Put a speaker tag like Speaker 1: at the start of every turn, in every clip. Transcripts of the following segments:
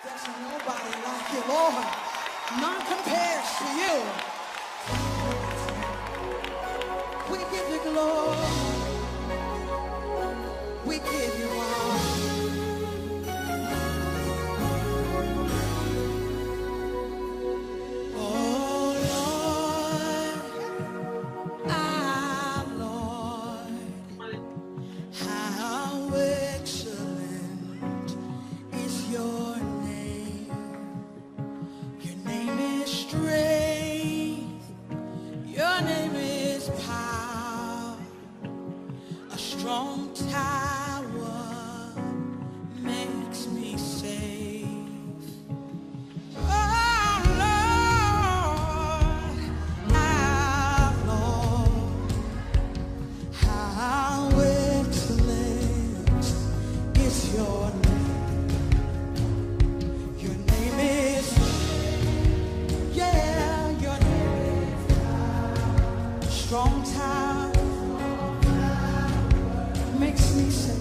Speaker 1: There's nobody like you, Lord. None compares to you. We give you glory. We give you honor. Oh Lord, our Lord, how excellent is your name. Your name is strength. Your name is power. A strong tower makes me safe. Oh Lord, our Lord, how excellent is your name. Your name is, yeah, your name is strong tower makes me safe.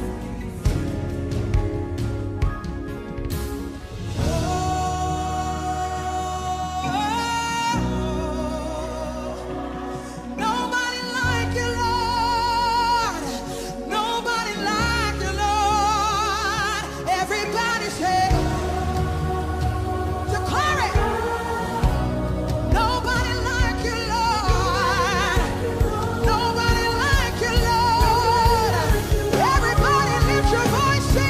Speaker 1: Nobody like you, Lord. Nobody like you, Lord. Everybody say, declare it. Nobody like you, Lord. Nobody like you, Lord. Everybody lift your voice, say,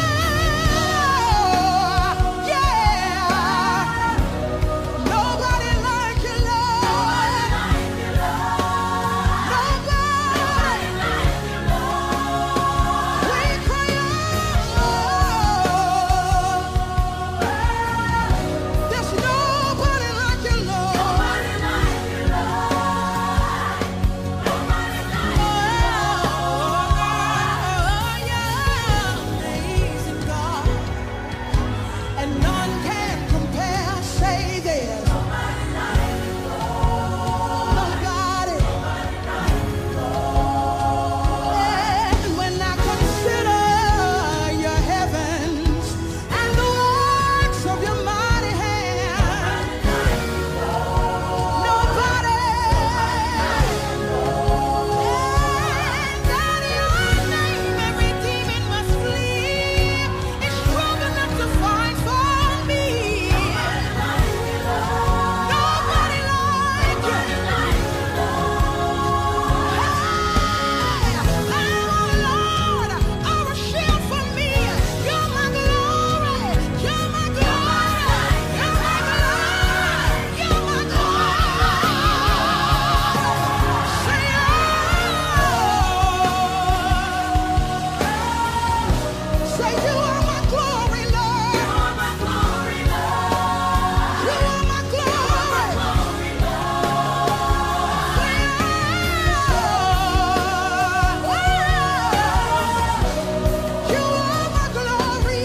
Speaker 1: oh, yeah. Nobody like you, Lord. Nobody. We cry out. There's nobody like you, Lord. Oh, yeah. Amazing God. And none can compare. Say there's nobody. And when I consider your heavens and the works of your mighty hand, nobody. And that your name every demon must flee. It's strong enough to fight for me. Nobody like you. Lord, are a shield for me. You're my glory. You're my glory. You're my glory. You're my glory. Say, oh. Say, you are my glory, Lord. You are my glory, Lord. You are my glory. You are my glory.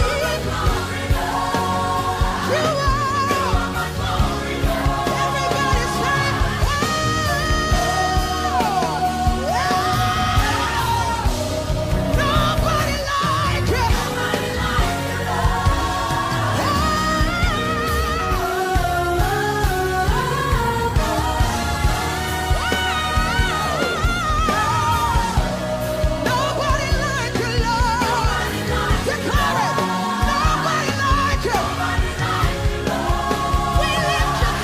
Speaker 1: You are my glory. Everybody say, nobody like you. Nobody like you, Lord. Declare it. Nobody like you. We lift you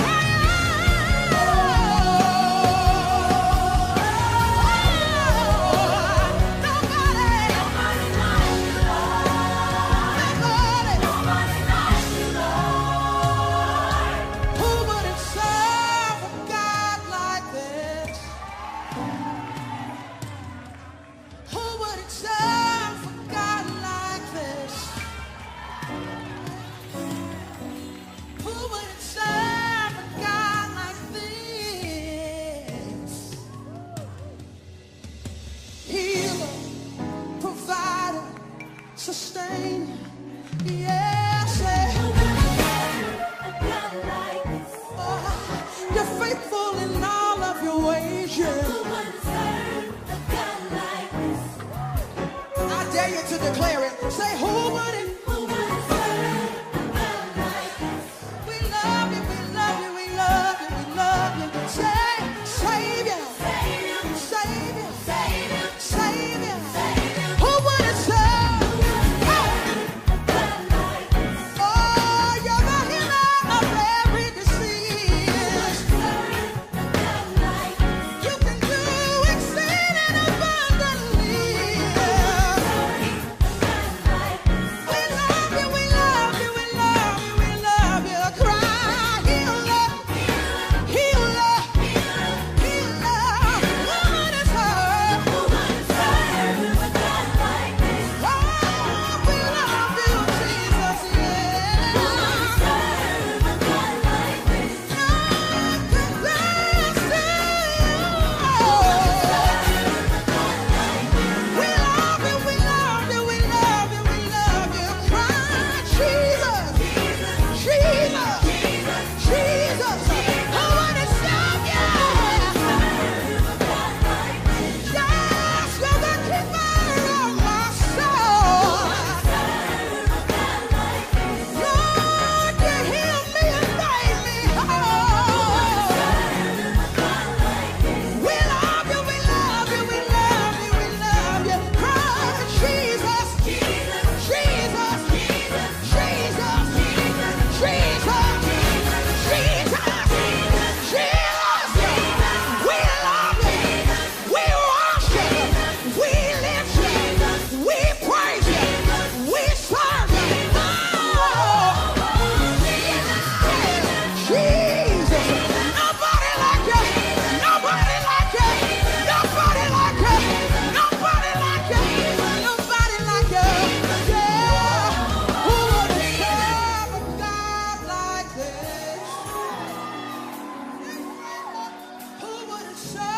Speaker 1: Who wouldn't serve a God like this? Who wouldn't serve a God like this? Who wouldn't serve a God like this? Healer, provider, sustainer. Yes, you're faithful in all of your ways. Yeah. I dare you to declare it. Say, who would it? So